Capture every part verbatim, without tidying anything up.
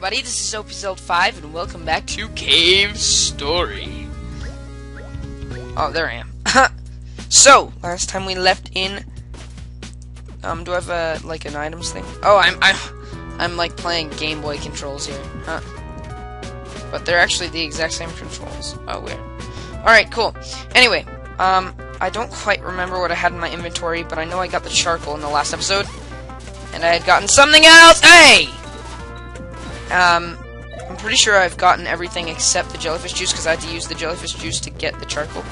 everybody, this is O P Z five, and welcome back to Cave Story. Oh, there I am. So, last time we left in... Um, do I have a, like, an items thing? Oh, I'm, I'm, I'm, like, playing Game Boy controls here. Huh. But they're actually the exact same controls. Oh, weird. Alright, cool. Anyway, um, I don't quite remember what I had in my inventory, but I know I got the charcoal in the last episode. And I had gotten something else! Hey! Um, I'm pretty sure I've gotten everything except the jellyfish juice, because I had to use the jellyfish juice to get the charcoal.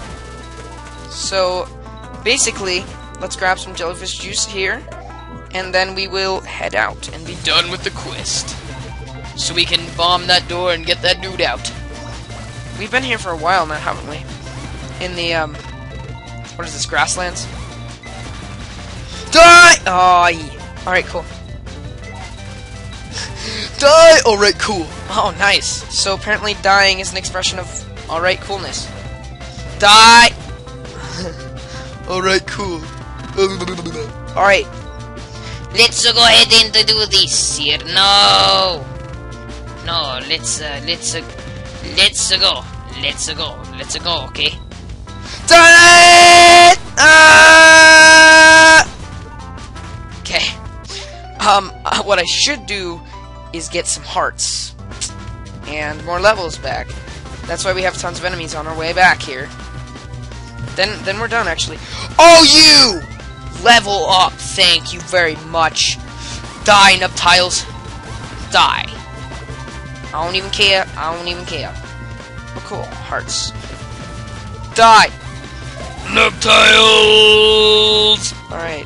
So, basically, let's grab some jellyfish juice here, and then we will head out and be done with the quest. So we can bomb that door and get that dude out. We've been here for a while now, haven't we? In the, um, what is this, grasslands? Die! Oh, yeah. Alright, cool. Die! Alright, cool. Oh, nice. So apparently dying is an expression of alright coolness. Die! Alright, cool. Alright. Let's uh, go ahead and uh, do this here. No! No, let's, uh, let's, uh, let's uh, go. Let's uh, go. Let's uh, go, okay? Die! Uh... Okay. Um, uh, what I should do is get some hearts and more levels back. That's why we have tons of enemies on our way back here. Then, then we're done, actually. Oh, you! Level up, thank you very much. Die, Nuptiles. Die. I don't even care. I don't even care. Oh, cool. Hearts. Die. Nuptiles! Alright.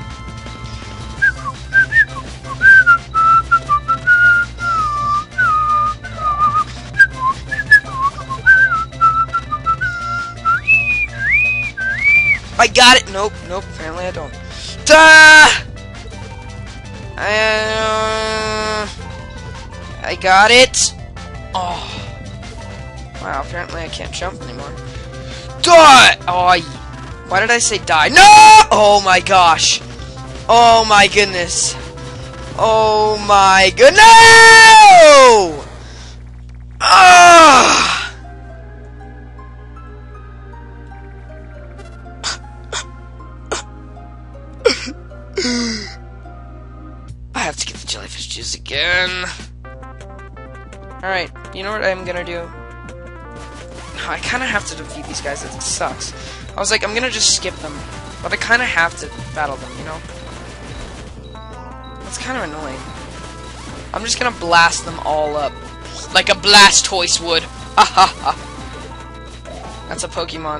I got it! Nope, nope, apparently I don't. Duh! Uh, I got it! Oh. Wow, apparently I can't jump anymore. Die! Oh, why did I say die? No! Oh my gosh! Oh my goodness! Oh my goodness! No! Ah! I have to get the jellyfish juice again. Alright, you know what I'm gonna do? I kinda have to defeat these guys, it sucks. I was like, I'm gonna just skip them, but I kinda have to battle them, you know? That's kinda annoying. I'm just gonna blast them all up. Like a Blastoise would. That's a Pokemon.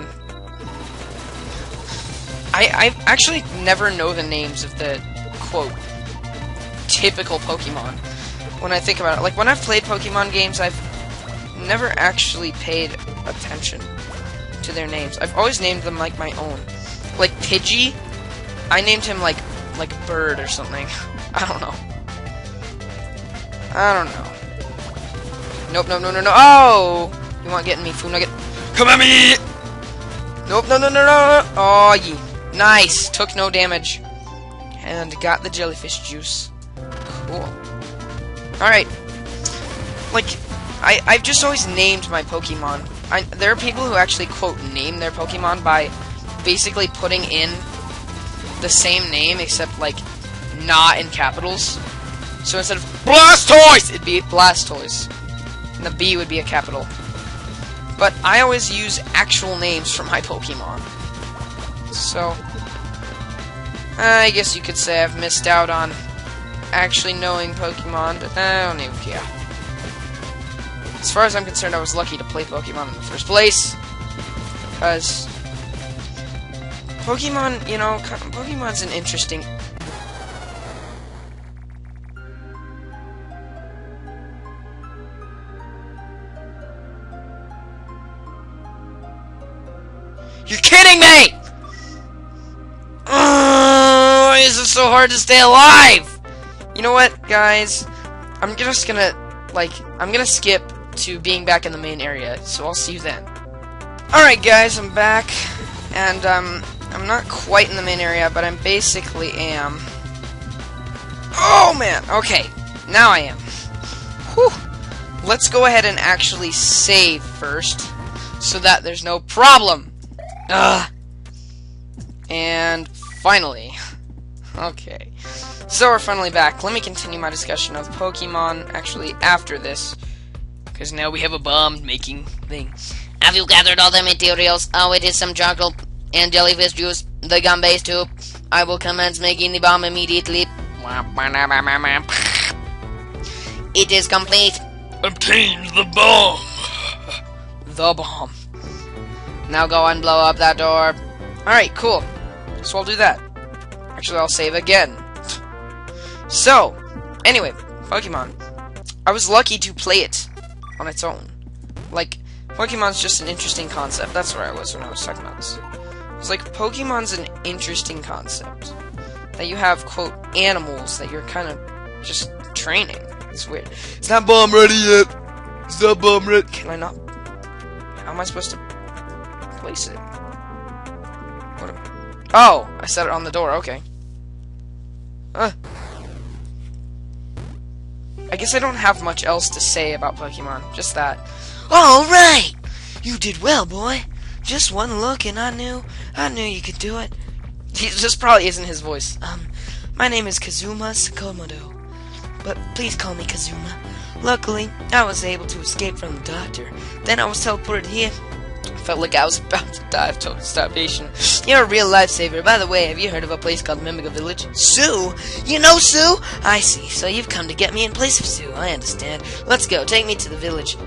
I, I actually never know the names of the, quote, typical Pokemon. When I think about it. Like, when I've played Pokemon games, I've never actually paid attention to their names. I've always named them like my own. Like, Pidgey, I named him like, like Bird or something. I don't know. I don't know. Nope, no, no, no, no. Oh! You want getting me, Food Nugget? Come at me! Nope, no, no, no, no, no. Oh, yeah. Nice! Took no damage. And got the jellyfish juice. Cool. Alright. Like, I, I've just always named my Pokemon. I, there are people who actually, quote, name their Pokemon by basically putting in the same name, except, like, not in capitals. So instead of Blastoise, it'd be Blastoise. And the B would be a capital. But I always use actual names for my Pokemon. So, I guess you could say I've missed out on actually knowing Pokemon, but I don't even care. As far as I'm concerned, I was lucky to play Pokemon in the first place. Because Pokemon, you know, Pokemon's an interesting... You're kidding me! Uh, why is it so hard to stay alive? You know what, guys? I'm just gonna, like, I'm gonna skip to being back in the main area, so I'll see you then. Alright, guys, I'm back, and, um, I'm not quite in the main area, but I'm basically am. Oh, man! Okay, now I am. let's go ahead and actually save first, so that there's no problem. Ugh. And finally, okay. So we're finally back. Let me continue my discussion of Pokemon actually after this, because now we have a bomb-making thing. Have you gathered all the materials? Oh, it is some charcoal and jellyfish juice. The gun base too. I will commence making the bomb immediately. It is complete. Obtain the bomb. The bomb. Now go and blow up that door. Alright, cool. So I'll do that. Actually, I'll save again. So, anyway, Pokemon. I was lucky to play it on its own. Like, Pokemon's just an interesting concept. That's where I was when I was talking about this. It's like, Pokemon's an interesting concept. That you have, quote, animals that you're kind of just training. It's weird. It's not bomb ready yet. It's not bomb ready. Can I not? How am I supposed to place it? What am... Oh, I set it on the door. Okay. Uh. I guess I don't have much else to say about Pokemon. Just that. Alright! You did well, boy. Just one look and I knew, I knew you could do it. He, this probably isn't his voice. Um, my name is Kazuma Sakamoto. But please call me Kazuma. Luckily, I was able to escape from the doctor. Then I was teleported here. Felt like I was about to die of total starvation. You're a real lifesaver. By the way, have you heard of a place called Mimiga Village? Sue? You know Sue? I see. So you've come to get me in place of Sue. I understand. Let's go. Take me to the village.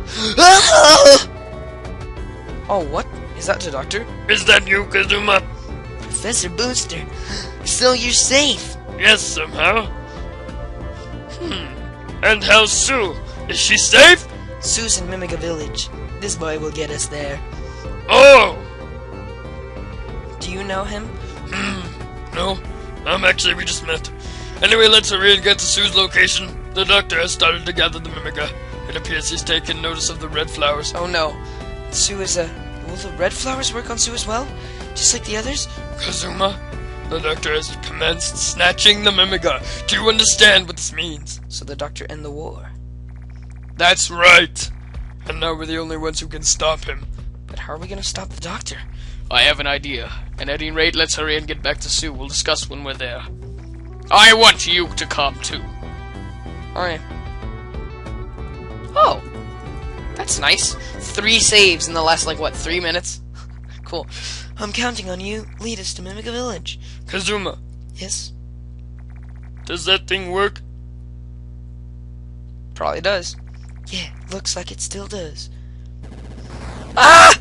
Oh, what? Is that the doctor? Is that you, Kazuma? Professor Booster. So you're safe. Yes, somehow. Hmm. And how's Sue? Is she safe? Sue's in Mimiga Village. This boy will get us there. Oh! Do you know him? Hmm. No. Um, actually, we just met. Anyway, let's hurry and get to Sue's location. The doctor has started to gather the Mimiga. It appears he's taken notice of the red flowers. Oh no. Sue is a... Will the red flowers work on Sue as well? Just like the others? Kazuma, the doctor has commenced snatching the Mimiga. Do you understand what this means? So the doctor end the war. That's right. And now we're the only ones who can stop him. But how are we gonna stop the doctor? I have an idea. And at any rate, let's hurry and get back to Sue. We'll discuss when we're there. I want you to come too. Alright. Oh! That's nice. Three saves in the last, like, what, three minutes? Cool. I'm counting on you. Lead us to Mimiga Village. Kazuma. Yes? Does that thing work? Probably does. Yeah, looks like it still does. Ah!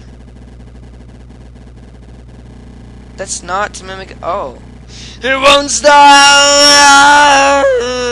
That's not to mimic. Oh. It won't stop!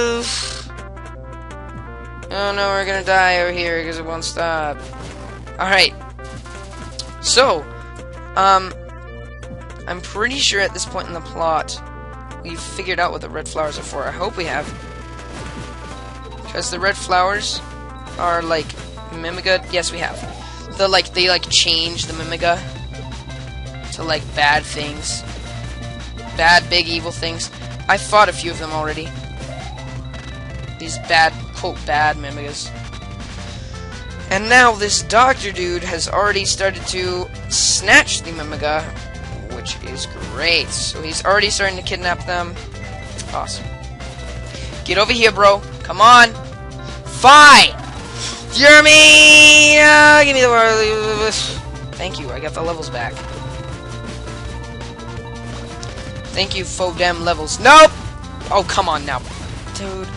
Oh no, we're gonna die over here because it won't stop. Alright. So, um, I'm pretty sure at this point in the plot, we've figured out what the red flowers are for. I hope we have. Because the red flowers are like Mimiga. Yes, we have. The like they like change the Mimiga to like bad things, bad big evil things. I fought a few of them already. These bad quote bad Mimigas. And now this doctor dude has already started to snatch the Mimiga, which is great. So he's already starting to kidnap them. Awesome. Get over here, bro. Come on. Fight! Jeremy! Uh, give me the... Thank you, I got the levels back. Thank you, faux damn levels. Nope! Oh, come on now. Dude.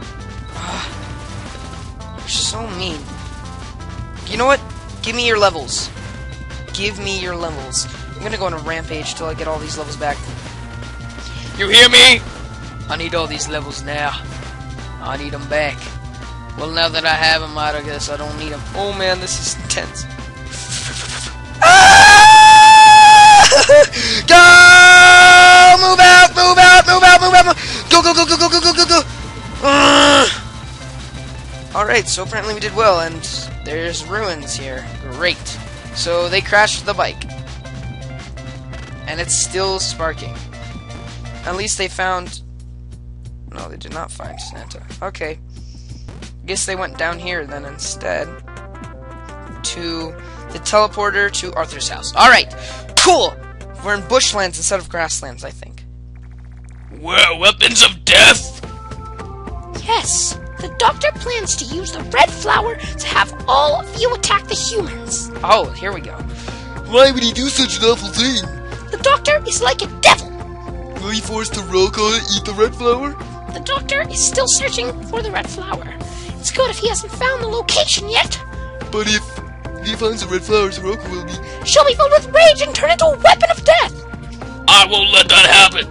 You're so mean. You know what? Give me your levels. Give me your levels. I'm gonna go on a rampage till I get all these levels back. You hear me? I need all these levels now. I need them back. Well, now that I have them, I guess I don't need them. Oh man, this is intense. Ah! Go! Move out! Move out! Move out! Move out! Move. Go! Go! Go! Go! Go! Go! Go! Go! Go! Uh! All right. So apparently we did well, and there's ruins here. Great. So they crashed the bike, and it's still sparking. At least they found. No, they did not find Santa. Okay. guess they went down here then instead. To the teleporter to Arthur's house. Alright, cool! We're in bushlands instead of grasslands, I think. Well, weapons of death? Yes, the doctor plans to use the red flower to have all of you attack the humans. Oh, here we go. Why would he do such an awful thing? The doctor is like a devil. Will he force to rock on it, eat the red flower? The doctor is still searching for the red flower. It's good if he hasn't found the location yet. But if he finds the red flower, Sirocco will be... She'll be filled with rage and turn into a weapon of death. I won't let that happen.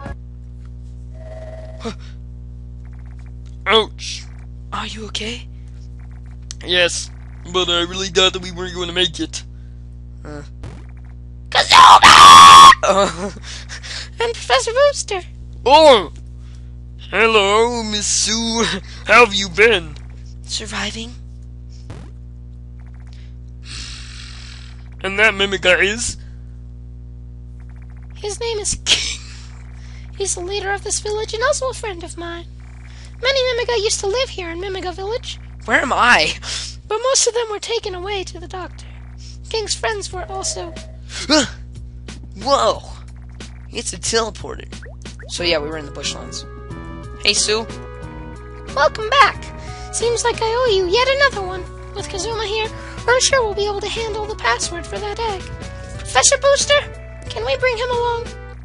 Ouch. Are you okay? Yes, but I really thought that we weren't going to make it. Uh. Kazuma! And Professor Booster. Oh! Hello, Miss Sue. How have you been? Surviving? And that Mimiga is? His name is King. He's the leader of this village and also a friend of mine. Many Mimiga used to live here in Mimiga Village, Where am I? but most of them were taken away to the doctor. King's friends were also... Whoa! It's a teleporter. So yeah, we were in the bushlands. Hey, Sue. Welcome back. Seems like I owe you yet another one. With Kazuma here, I'm sure we'll be able to handle the password for that egg. Professor Booster, can we bring him along?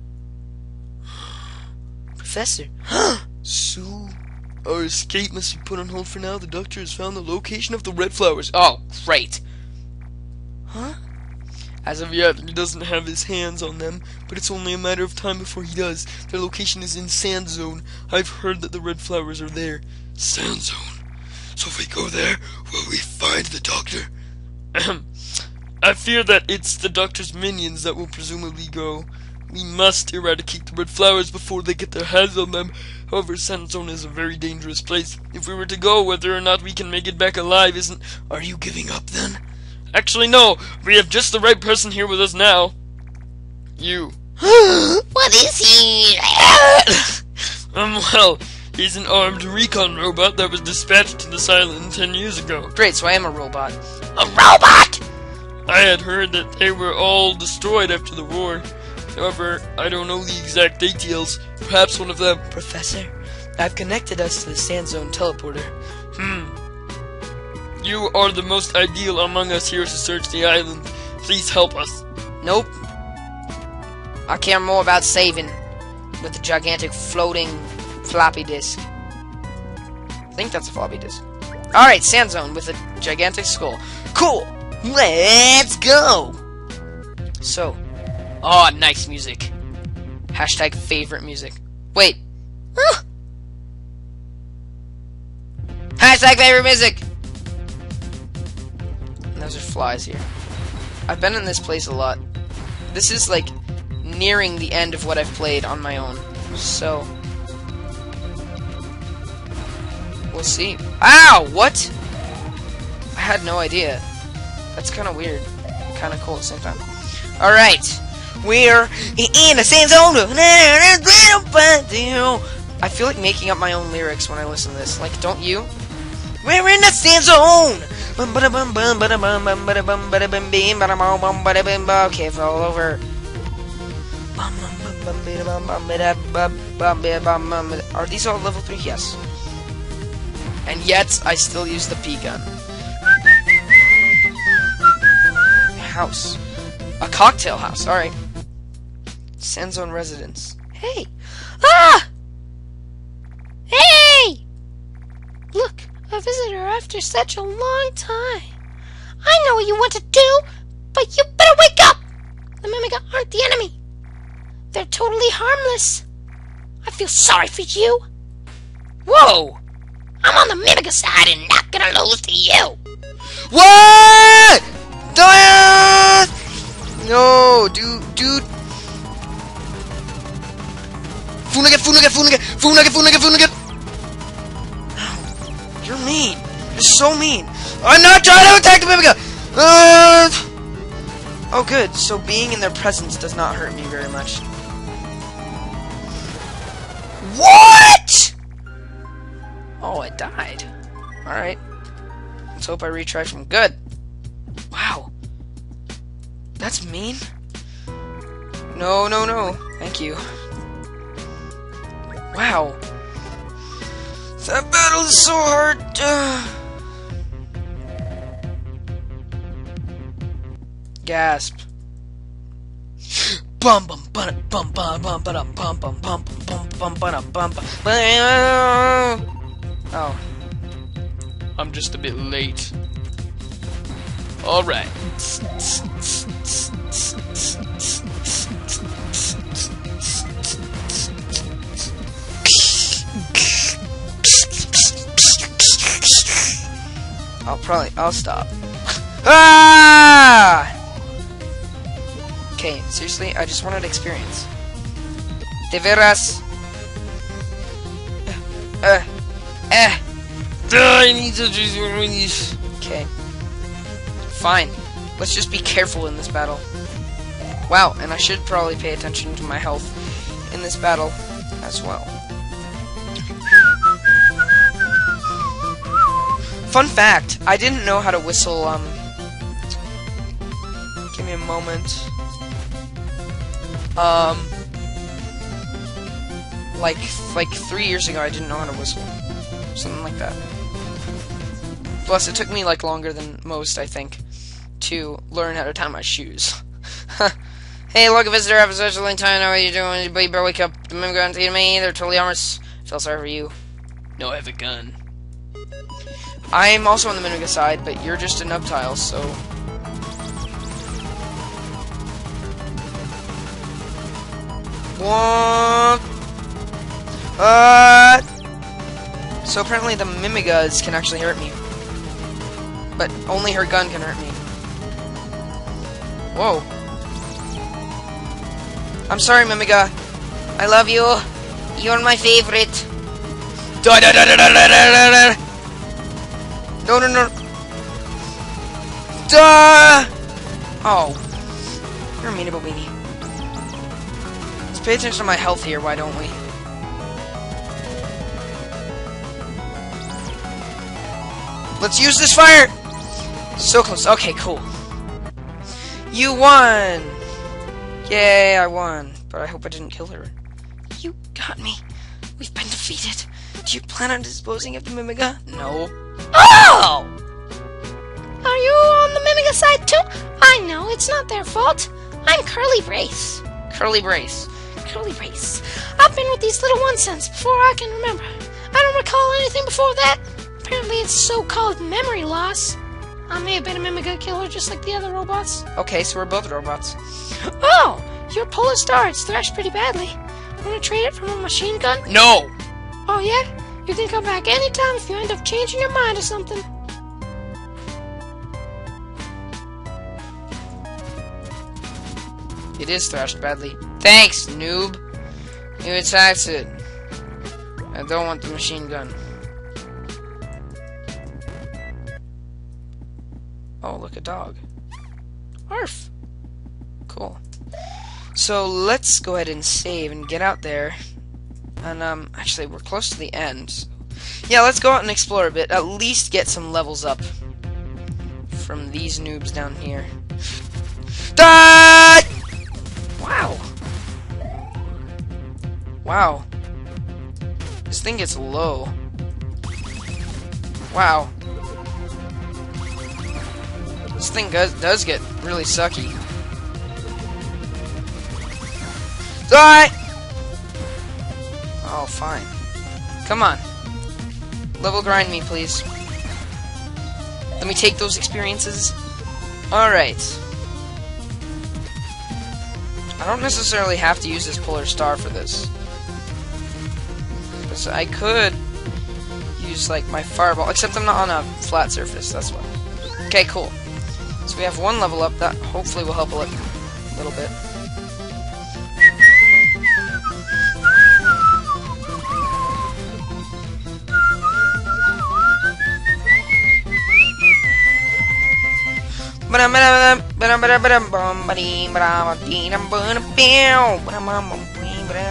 Professor. Sue, our escape must be put on hold for now. The doctor has found the location of the red flowers. Oh, great. Huh? As of yet, he doesn't have his hands on them, but it's only a matter of time before he does. Their location is in Sand Zone. I've heard that the red flowers are there. Sand Zone. So if we go there, will we find the doctor? Ahem. I fear that it's the doctor's minions that will presumably go. We must eradicate the red flowers before they get their hands on them. However, Sand Zone is a very dangerous place. If we were to go, whether or not we can make it back alive isn't... Are you giving up then? Actually, no. We have just the right person here with us now. You. What is he? um, well, he's an armed recon robot that was dispatched to this island ten years ago. Great, so I am a robot. A robot? I had heard that they were all destroyed after the war. However, I don't know the exact details. Perhaps one of them... Professor, I've connected us to the Sand Zone teleporter. Hmm. You are the most ideal among us here to search the island. Please help us. Nope. I care more about saving with the gigantic floating floppy disk. I think that's a floppy disk. Alright, Sand Zone with a gigantic skull. Cool! Let's go! So, oh, nice music. Hashtag favorite music. Wait. Huh? Hashtag favorite music! And those are flies here. I've been in this place a lot. This is like nearing the end of what I've played on my own. So we'll see. Ow! What? I had no idea. That's kind of weird. Kind of cool at the same time. Alright. We're in a Sand Zone. I feel like making up my own lyrics when I listen to this. Like, don't you? We're in the Sand Zone. Okay, it's all over. Are these all level three? Yes. And yet, I still use the P gun. House. A cocktail house, alright. Sand Zone residence. Hey! Ah! Hey! Look, a visitor after such a long time. I know what you want to do, but you better wake up! The Mimiga aren't the enemy. They're totally harmless. I feel sorry for you. Whoa! I'm on the Mimiga side and not gonna lose to you. What? Don't! No, dude, dude. Food nugget, food nugget, food nugget, food nugget, food nugget, food nugget. You're mean. You're so mean. I'm not trying to attack the Mimiga. Uh, oh, good. So being in their presence does not hurt me very much. What? Oh, I died. Alright. Let's hope I retry from good. Wow. That's mean. No, no, no. Thank you. Wow. That battle is so hard. Uh. Gasp. Bum bum bum bum bum bum bum bum bum bum bum bum bum bum bum. Oh. I'm just a bit late. Alright. I'll probably, I'll stop. Ah! Okay, seriously, I just wanted experience. De veras. Uh, eh. I need to do. Okay. Fine. Let's just be careful in this battle. Wow, and I should probably pay attention to my health in this battle as well. Fun fact, I didn't know how to whistle, um... Give me a moment. Um... Like, like three years ago, I didn't know how to whistle. Something like that. Plus, it took me, like, longer than most, I think, to learn how to tie my shoes. Hey, look, a visitor, I have a social link time, how are you doing? But you better wake up. The men going to get me, they're totally harmless. I feel sorry for you. No, I have a gun. I'm also on the Miniga side, but you're just a nubtile, so... What? Uh... So apparently the Mimigas can actually hurt me. But only her gun can hurt me. Whoa. I'm sorry, Mimiga. I love you. You're my favorite. Da da da da da da da da. No, no, no. Duh! Oh. You're a meanable weenie. Let's pay attention to my health here, why don't we? Let's use this fire! So close. Okay, cool. You won! Yay, I won. But I hope I didn't kill her. You got me. We've been defeated. Do you plan on disposing of the Mimiga? No. Oh! Are you on the Mimiga side too? I know, it's not their fault. I'm Curly Brace. Curly Brace. Curly Brace. I've been with these little ones since before I can remember. I don't recall anything before that. Apparently it's so-called memory loss. I may have been a Mimiga killer just like the other robots. Okay, so we're both robots. Oh! Your Polar Star, it's thrashed pretty badly. Wanna trade it for a machine gun? No! Oh yeah? You can come back anytime if you end up changing your mind or something. It is thrashed badly. Thanks, noob. You attacked it. I don't want the machine gun. Oh, look, a dog. Arf. Cool. So let's go ahead and save and get out there. And, um, actually, we're close to the end. So yeah, let's go out and explore a bit. At least get some levels up from these noobs down here. Die! Wow. Wow. This thing gets low. Wow. This thing does, does get really sucky. Die! Oh, fine. Come on. Level grind me, please. Let me take those experiences. Alright. I don't necessarily have to use this Polar Star for this. Because I could use, like, my Fireball. Except I'm not on a flat surface, that's why. Okay, cool. So we have one level up. That hopefully will help a li little bit.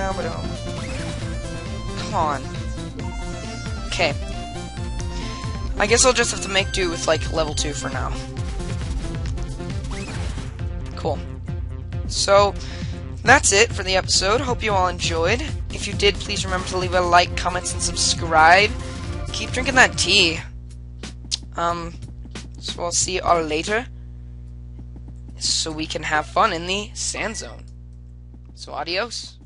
Come on. Okay. I guess I'll just have to make do with, like, level two for now. Cool. So, that's it for the episode. Hope you all enjoyed. If you did, please remember to leave a like, comments, and subscribe. Keep drinking that tea. Um, so I'll see you all later. So we can have fun in the sand zone. So adios.